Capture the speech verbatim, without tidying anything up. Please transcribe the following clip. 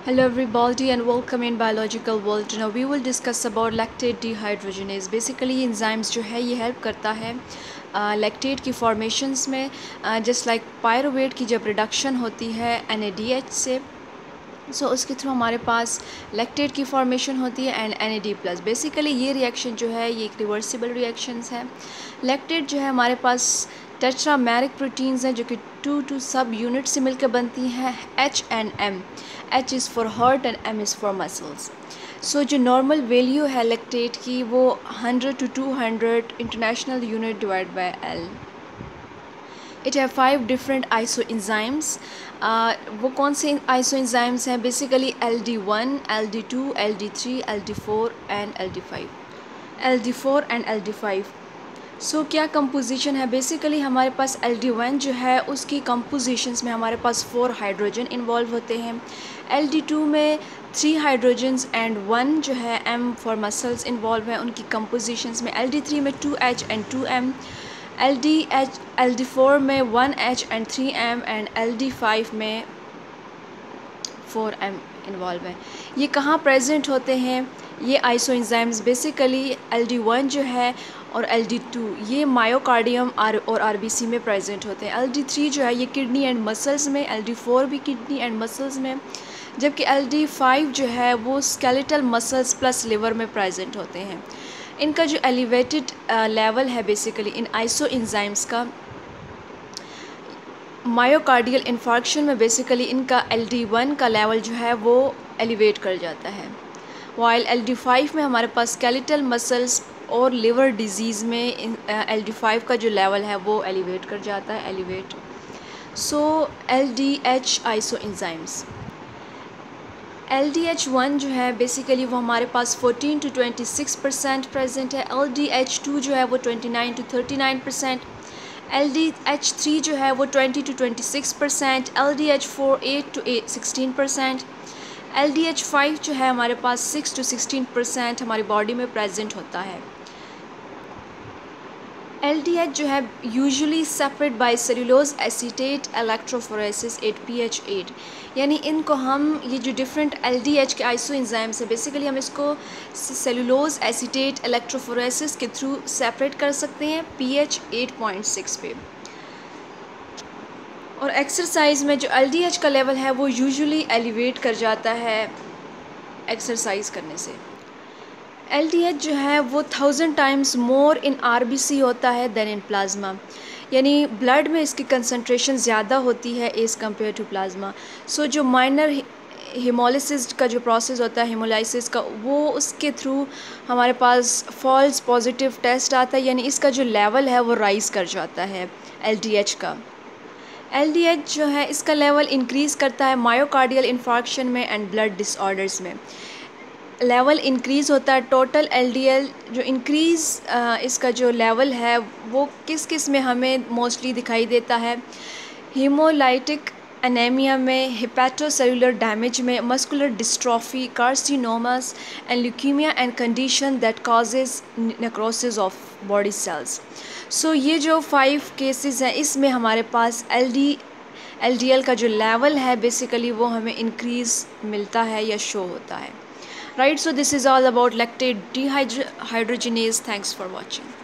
Hello everybody and welcome in biological world. Now we will discuss about lactate dehydrogenase. Basically enzymes जो है ये help करता है lactate uh, की formations में जस्ट लाइक पायरुवेट की जब रिडक्शन होती है एन ए डी एच से सो so, उसके थ्रू हमारे पास लैक्टेट की फॉर्मेशन होती है and N A D plus. Basically ये रिएक्शन जो है ये एक रिवर्सिबल रिएक्शंस है. लैक्टेट जो है हमारे पास टेट्रामेरिक प्रोटीन्स हैं जो कि टू टू सब यूनिट से मिलकर बनती हैं H and M. H is for heart and M is for muscles. So जो नॉर्मल वैल्यू है लैक्टेट की वो hundred to two hundred international unit divide by L. It have five different isoenzymes. वो कौन से isoenzymes हैं? Basically L D one, L D two, L D three, L D four and L D five. L D four and L D five. सो क्या composition है? Basically हमारे पास L D one जो है उसकी compositions में हमारे पास फोर हाइड्रोजन इन्वॉल्व होते हैं. एल डी टू में थ्री हाइड्रोजन्स एंड वन जो है एम फॉर मसल्स इन्वॉल्व हैं उनकी कंपोजिशंस में. एल डी थ्री में two H and two M. L D H L D four में one H and three M and L D five में four M involve हैं. ये कहाँ present होते हैं ये isoenzymes? Basically L D one जो है और एल डी टू ये मायोकार्डियम आर और आर बी सी में प्रेजेंट होते हैं. एल डी थ्री जो है ये किडनी एंड मसल्स में. एल डी फोर भी किडनी एंड मसल्स में. जबकि एल डी फाइव जो है वो स्केलेटल मसल्स प्लस लिवर में प्रेजेंट होते हैं. इनका जो एलिवेटेड लेवल है बेसिकली इन आइसो इंजाइम्स का मायोकार्डियल इन्फार्क्शन में बेसिकली इनका एल डी वन का लेवल जो है वो एलिवेट कर जाता है. वाइल एल डी फाइव में हमारे पास स्केलेटल मसल्स और लिवर डिजीज़ में एल डी फाइव का जो लेवल है वो एलिवेट कर जाता है elevate. So L D H isoenzymes. L D H one जो है बेसिकली वो हमारे पास fourteen to twenty six percent present है. एल डी एच टू जो है वो twenty nine to thirty nine percent. L D H three जो है वो twenty two twenty six percent. L D H four eight to sixteen percent. L D H five जो है हमारे पास सिक्स टू सिक्सटीन परसेंट हमारी body में present होता है. एल डी एच जो है usually separate by cellulose acetate electrophoresis at P H eight. यानी इनको हम ये जो डिफरेंट एल डी एच के आइसो इंजाइम्स है बेसिकली हम इसको सेलुलोज एसीटेट इलेक्ट्रोफोरेसिस के थ्रू सेपरेट कर सकते हैं P H eight point six पे. और एक्सरसाइज में जो एल डी एच का लेवल है वो यूजुअली एलिवेट कर जाता है एक्सरसाइज करने से. एल डी एच जो है वो thousand times more in R B C होता है देन इन प्लाज्मा. यानी ब्लड में इसकी कंसंट्रेशन ज़्यादा होती है as compared to plasma. So जो माइनर हीमोलिसिस का जो प्रोसेस होता है हीमोलाइसिस का वो उसके थ्रू हमारे पास फॉल्स पॉजिटिव टेस्ट आता है. यानी इसका जो लेवल है वो राइज़ कर जाता है एल डी एच का. एल डी एच जो है इसका लेवल इंक्रीज़ करता है मायोकार्डियल इन्फार्क्शन में एंड ब्लड डिसऑर्डर्स में. लेवल इंक्रीज़ होता है. टोटल एल डी एल जो इंक्रीज़ इसका जो लेवल है वो किस किस में हमें मोस्टली दिखाई देता है? हीमोलाइटिक एनीमिया में, हेपेटोसेलुलर डैमेज में, muscular dystrophy, carcinomas and leukaemia and condition that causes necrosis of body cells. So ये जो फाइव केसेस हैं इसमें हमारे पास L D L D L का जो लेवल है बेसिकली वो हमें इंक्रीज़ मिलता है या शो होता है. Right, so this is all about lactate dehydrogenase. Thanks for watching.